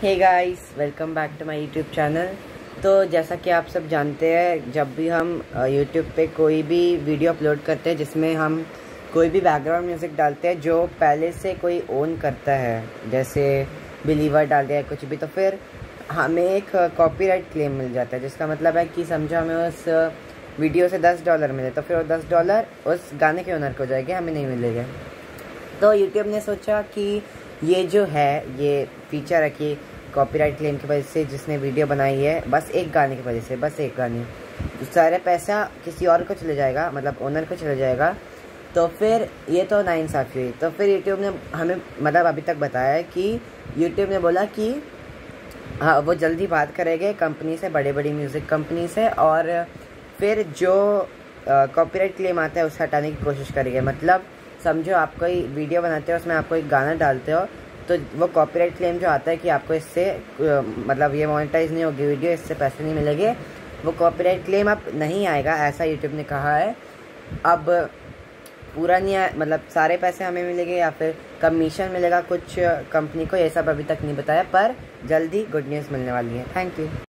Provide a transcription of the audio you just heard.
Hey guys, welcome back to my YouTube channel. तो जैसा कि आप सब जानते हैं, जब भी हम यूट्यूब पे कोई भी वीडियो अपलोड करते हैं जिसमें हम कोई भी बैकग्राउंड म्यूज़िक डालते हैं जो पहले से कोई ओन करता है, जैसे बिलीवर डाल दिया कुछ भी, तो फिर हमें एक कॉपीराइट क्लेम मिल जाता है। जिसका मतलब है कि समझो हमें उस वीडियो से $10 मिले, तो फिर वो $10 उस गाने के ओनर को जाएंगे, हमें नहीं मिलेगा। तो यूट्यूब ने सोचा कि ये जो है, ये फीचर है कि कॉपीराइट क्लेम की वजह से जिसने वीडियो बनाई है, बस एक गाने की वजह से, बस एक गाने, तो सारे पैसा किसी और को चले जाएगा, मतलब ओनर को चले जाएगा। तो फिर ये तो नाइंसाफ़ी हुई। तो फिर यूट्यूब ने हमें मतलब अभी तक बताया है कि यूट्यूब ने बोला कि हाँ, वो जल्दी बात करेंगे कंपनी से, बड़ी बड़ी म्यूज़िक कंपनी से, और फिर जो कॉपीराइट क्लेम आता है उसे हटाने की कोशिश करेंगे। मतलब समझो आप कोई वीडियो बनाते हो, उसमें आप कोई गाना डालते हो, तो वो कॉपीराइट क्लेम जो आता है कि आपको इससे मतलब ये मोनेटाइज नहीं होगी वीडियो, इससे पैसे नहीं मिलेंगे, वो कॉपीराइट क्लेम अब नहीं आएगा, ऐसा यूट्यूब ने कहा है। अब पूरा नहीं मतलब सारे पैसे हमें मिलेंगे या फिर कमीशन मिलेगा कुछ कंपनी को, ये सब अभी तक नहीं बताया, पर जल्दी गुड न्यूज़ मिलने वाली है। Thank you.